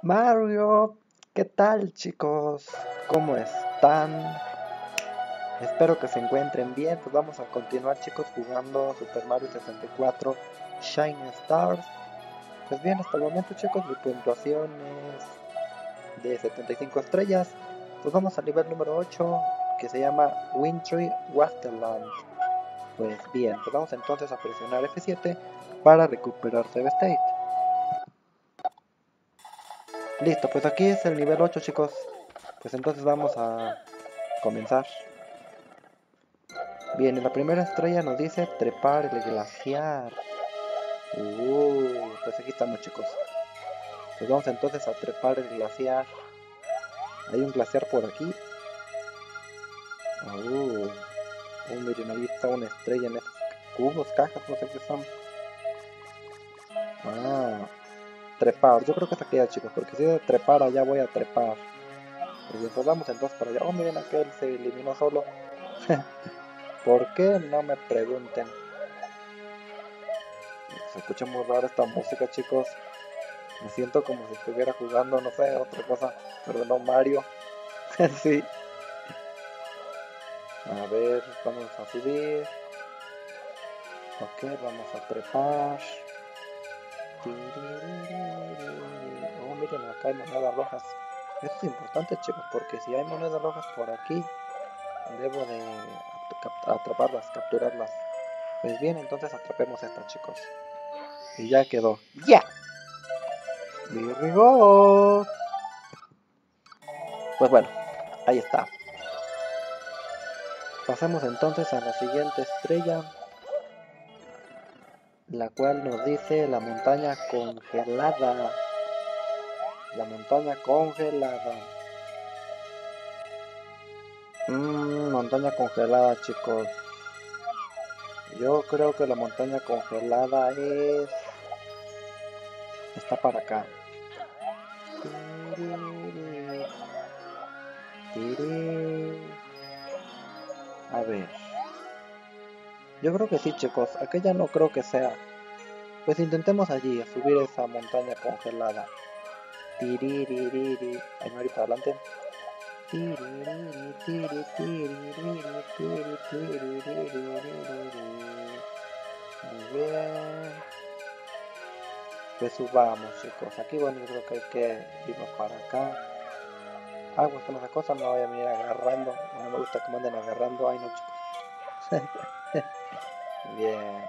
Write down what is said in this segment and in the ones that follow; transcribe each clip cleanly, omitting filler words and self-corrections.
Mario, ¿qué tal chicos? ¿Cómo están? Espero que se encuentren bien. Pues vamos a continuar chicos jugando Super Mario 64 Shine Stars. Pues bien, hasta el momento chicos mi puntuación es de 75 estrellas. Pues vamos al nivel número 8 que se llama Wintry Wasteland. Pues bien, pues vamos entonces a presionar F7 para recuperar Save State. Listo, pues aquí es el nivel 8 chicos. Pues entonces vamos a comenzar. Bien, en la primera estrella nos dice trepar el glaciar. Pues aquí estamos chicos. Pues vamos entonces a trepar el glaciar. Hay un glaciar por aquí. Miren, ahí está una estrella en estos cubos, cajas, no sé qué son. Trepar. Yo creo que es aquella chicos, porque si es de trepar allá voy a trepar. Pues vamos entonces para allá. Miren, aquel se eliminó solo. ¿Por qué? No me pregunten. Se escucha muy rara esta música chicos. Me siento como si estuviera jugando, no sé, otra cosa, pero no Mario. Sí. A ver, vamos a subir. Ok, vamos a trepar. Miren, acá hay monedas rojas. Esto es importante, chicos, porque si hay monedas rojas por aquí, debo de atraparlas, capturarlas. Pues bien, entonces atrapemos esta, chicos. Y ya quedó. ¡Ya! ¡Virgo! Pues bueno, ahí está. Pasemos entonces a la siguiente estrella, la cual nos dice la montaña congelada. La montaña congelada. Montaña congelada, chicos. Yo creo que la montaña congelada está para acá. A ver. Yo creo que sí, chicos. Aquella no creo que sea. Pues intentemos allí, a subir esa montaña congelada. Ahí me voy para adelante. Muy bien. Pues subamos chicos. Aquí bueno, yo creo que hay que irnos para acá. Pues con esa cosa me voy a venir agarrando. No me gusta que me anden agarrando. Ay no chicos. Bien.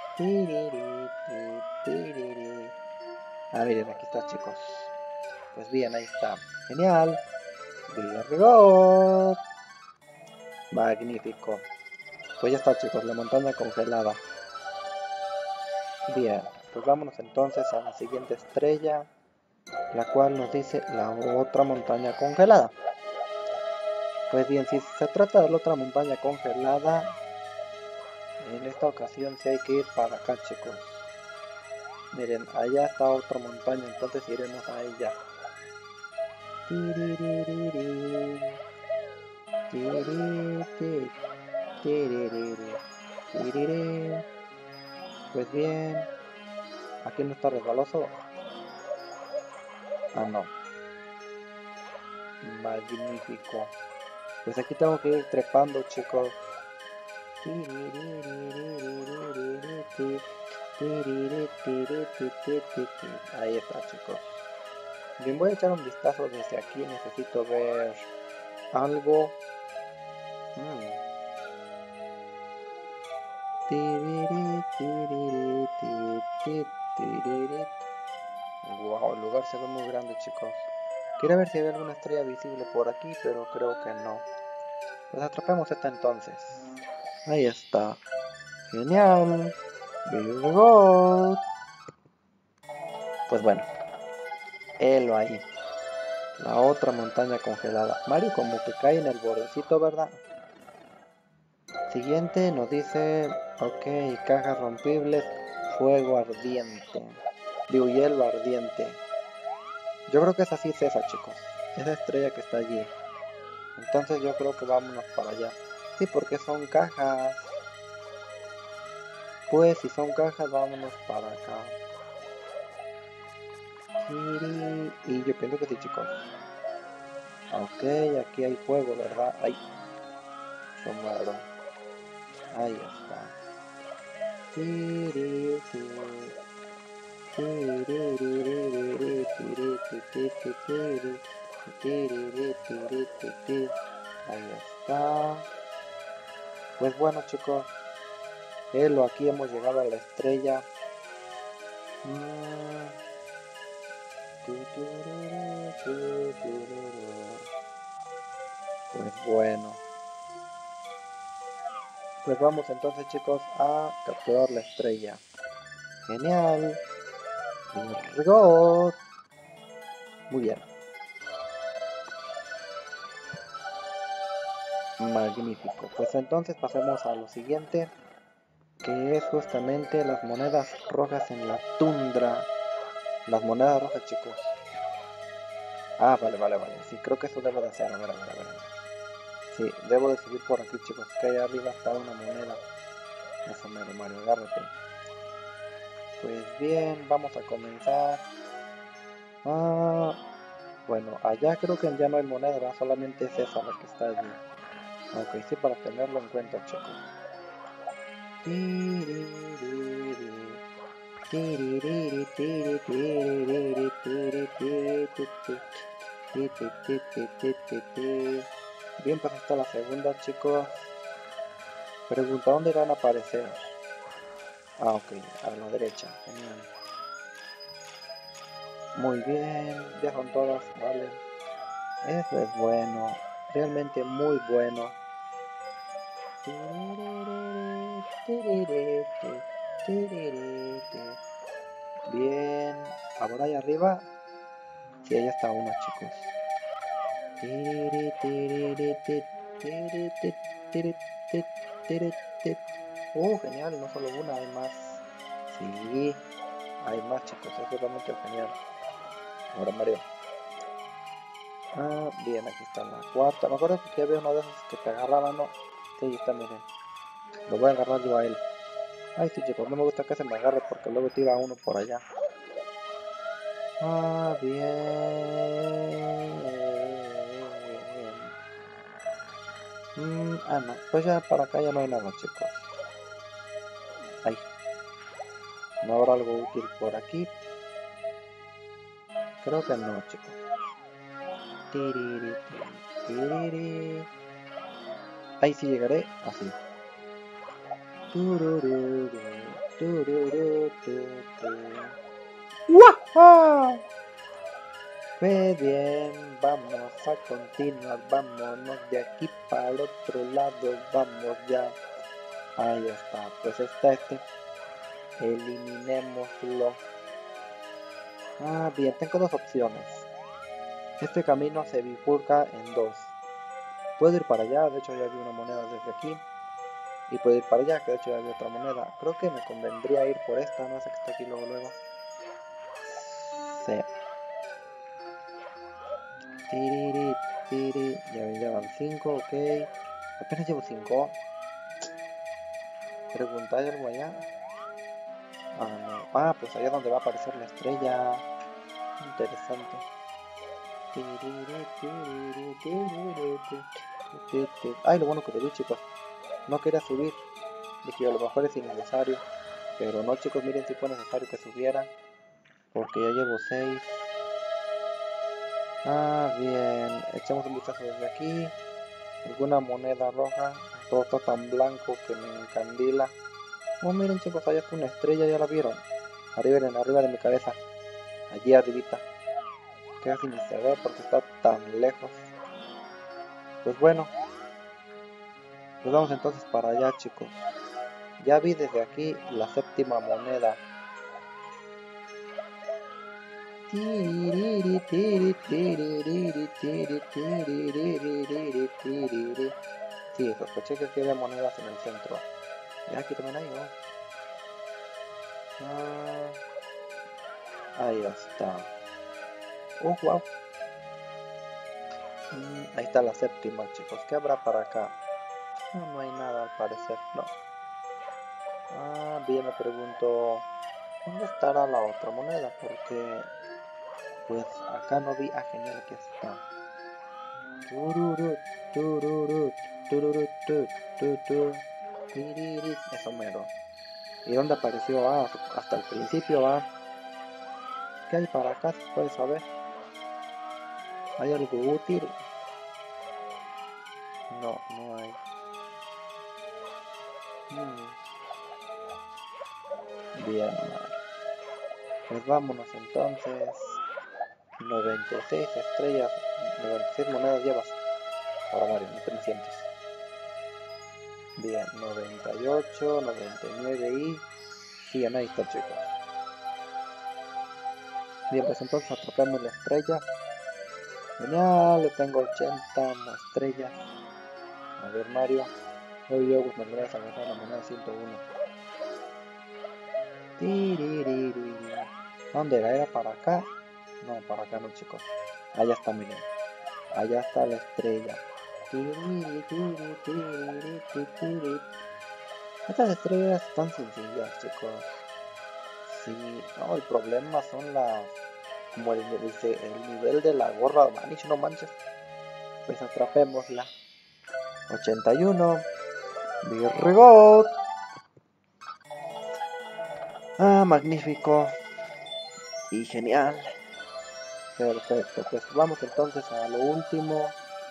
Miren, aquí está chicos. Pues bien, ahí está. Genial. Virgo. Magnífico. Pues ya está chicos, la montaña congelada. Bien, pues vámonos entonces a la siguiente estrella, la cual nos dice la otra montaña congelada. Pues bien, si se trata de la otra montaña congelada, en esta ocasión sí hay que ir para acá chicos. Miren, allá está otra montaña, entonces iremos a ella. Pues bien, aquí no está resbaloso. No. Magnífico. Pues aquí tengo que ir trepando, chicos. Ahí está, chicos. Bien, voy a echar un vistazo desde aquí. Necesito ver algo. Wow, el lugar se ve muy grande, chicos. Quería ver si había alguna estrella visible por aquí, pero creo que no. Pues atrapemos esta entonces. Ahí está. Genial. Virgo. Pues bueno, helo ahí. La otra montaña congelada. Mario como que cae en el bordecito, ¿verdad? Siguiente nos dice, ok, cajas rompibles, fuego ardiente. Hielo ardiente. Yo creo que esa sí es esa, chicos. Esa estrella que está allí. Entonces yo creo que vámonos para allá. Sí, porque son cajas. Pues si son cajas, vámonos para acá. Y yo pienso que sí, chicos. Ok, aquí hay fuego, ¿verdad? Ay, se muero. Ahí está. Ahí está. Pues bueno, chicos, aquí hemos llegado a la estrella. Pues bueno, pues vamos entonces, chicos, a capturar la estrella. Genial. Virgo. Muy bien. Magnífico. Pues entonces pasemos a lo siguiente, que es justamente las monedas rojas en la tundra. Las monedas rojas, chicos. Ah, vale. Sí, creo que eso debo de hacer. A ver. Sí, debo de subir por aquí, chicos, que ahí arriba está una moneda. Eso mero, Mario, agárrate. Pues bien, vamos a comenzar. Bueno, allá creo que ya no hay moneda, ¿verdad? Solamente es esa la que está allí. Ok, sí, para tenerlo en cuenta, chicos. Bien, pues esta la segunda, chicos. Pregunta, ¿dónde van a aparecer? Ah, ok, a la derecha. Genial. Muy bien, ya son todas, vale. Eso es bueno, realmente muy bueno. Bien, ahora ahí arriba. Sí, ahí está una, chicos. Oh, genial, no solo una, hay más. Sí, hay más, chicos, es realmente genial. Ahora Mario. Bien, aquí está la cuarta. Me acuerdo que había una de esas que te agarraban, ¿no? Sí, ahí está, miren. Lo voy a agarrar yo a él. Ay, sí, chicos, no me gusta que se me agarre porque luego tira uno por allá. Bien. No. Pues ya para acá ya no hay nada, chicos. Ay. ¿No habrá algo útil por aquí? Creo que no, chicos. Ahí sí llegaré. Así. ¡Wow! Pues bien, vamos a continuar, vámonos de aquí para el otro lado, vamos ya. Ahí está, pues está eliminémoslo. Bien, tengo dos opciones. Este camino se bifurca en dos. Puedo ir para allá, de hecho ya vi una moneda desde aquí. Y puedo ir para allá, que de hecho ya vi otra moneda. Creo que me convendría ir por esta, no sé que está aquí luego. Sí. Ya me llevan 5, ok. Apenas llevo 5. ¿Preguntáis algo allá? No. Pues allá donde va a aparecer la estrella. Interesante. Ay, lo bueno que te vi, chicos. No quería subir. Dije, a lo mejor es innecesario. Pero no, chicos, miren si fue necesario que subiera. Porque ya llevo 6. Bien. Echamos un vistazo desde aquí. Alguna moneda roja. Todo está tan blanco que me encandila. Oh, miren, chicos, allá está una estrella, ya la vieron. Arriba de mi cabeza. Allí arribita. Casi ni se ve porque está tan lejos. Pues bueno, pues vamos entonces para allá, chicos. Ya vi desde aquí la séptima moneda. Sí, sospeché que aquí había monedas en el centro. Y aquí también hay, ¿no? Ahí está. Oh, wow. Ahí está la séptima, chicos. ¿Qué habrá para acá? No hay nada al parecer, no. Bien, me pregunto, ¿dónde estará la otra moneda? Porque pues acá no vi. Ah, genial, aquí está. Tururut, tururut, tururut, tiririt. Eso mero. ¿Y dónde apareció? Ah, hasta el principio, va. ¿Qué hay para acá? ¿Se puede saber? ¿Hay algo útil? No, no hay. Bien, pues vámonos entonces. 96 estrellas, 96 monedas llevas. Para Mario, no 300. Bien, 98, 99 y 100, ahí está, chicos. Bien, pues entonces atrapamos la estrella. Genial, le tengo 80 estrellas. A ver, Mario. Hoy yo pues me voy a agarrar la moneda 101. ¿Dónde era? ¿Era para acá? No, para acá no, chicos. Allá está, miren. Allá está la estrella. Estas estrellas están sencillas, chicos. Sí, no, el problema son las... Como el nivel de la gorra de Vanish, no manches. Pues atrapémosla. 81. Virgot. Ah, magnífico. Y genial. Perfecto, pues vamos entonces a lo último.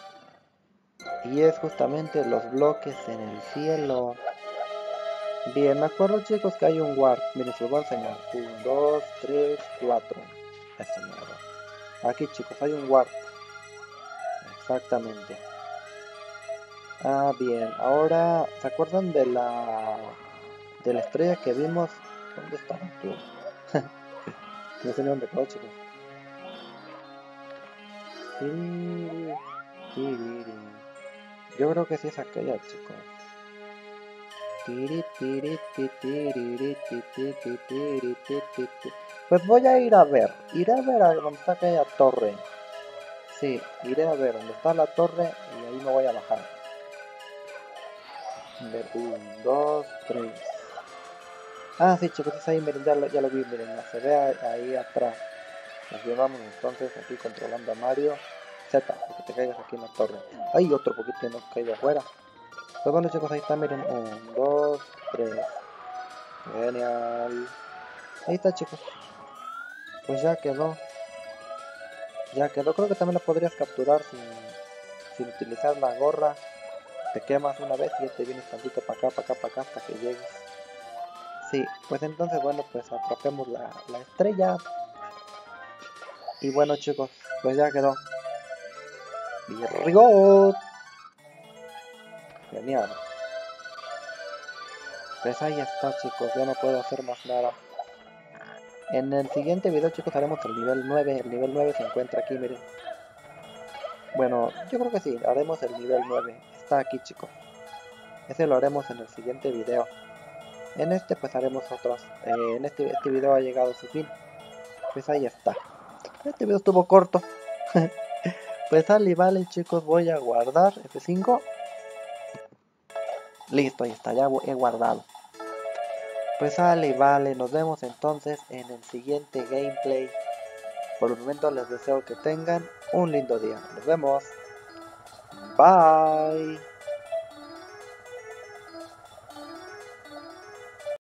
Y es justamente los bloques en el cielo. Bien, me acuerdo, chicos, que hay un warp. Miren, se lo voy a enseñar. 1, 2, 3, 4. Eso no. Aquí, chicos, hay un warp. Exactamente. Ah, bien. Ahora, ¿se acuerdan de la estrella que vimos? ¿Dónde estaba tú? No sé ni dónde quedó, chicos. Yo creo que sí es aquella, chicos. Pues voy a ir a ver. Iré a ver a dónde está aquella torre. Sí, iré a ver dónde está la torre y ahí me voy a bajar. A ver, 1, 2, 3. Ah, sí, chicos, es ahí, miren, ya lo vi, miren, se ve ahí atrás. Nos llevamos entonces aquí controlando a Mario. Z, porque te caigas aquí en la torre. Hay otro poquito que nos caiga afuera. Pues bueno, chicos, ahí está, miren, 1, 2, 3. Genial. Ahí está, chicos. Pues ya quedó. Ya quedó. Creo que también lo podrías capturar sin utilizar la gorra. Te quemas una vez y ya te vienes tantito para acá, para acá, para acá, hasta que llegues. Sí, pues entonces, bueno, pues atrapemos la estrella. Y bueno, chicos, pues ya quedó. Virgot. Genial. Pues ahí está, chicos, ya no puedo hacer más nada. En el siguiente video, chicos, haremos el nivel 9. El nivel 9 se encuentra aquí, miren. Bueno, yo creo que sí, haremos el nivel 9. Está aquí, chicos. Ese lo haremos en el siguiente video. En este pues haremos otros. En este video ha llegado a su fin. Pues ahí está. Este video estuvo corto. Pues sale y vale, chicos, voy a guardar F5. Listo, ahí está, ya he guardado. Pues sale y vale, nos vemos entonces en el siguiente gameplay. Por el momento les deseo que tengan un lindo día. Nos vemos. Bye.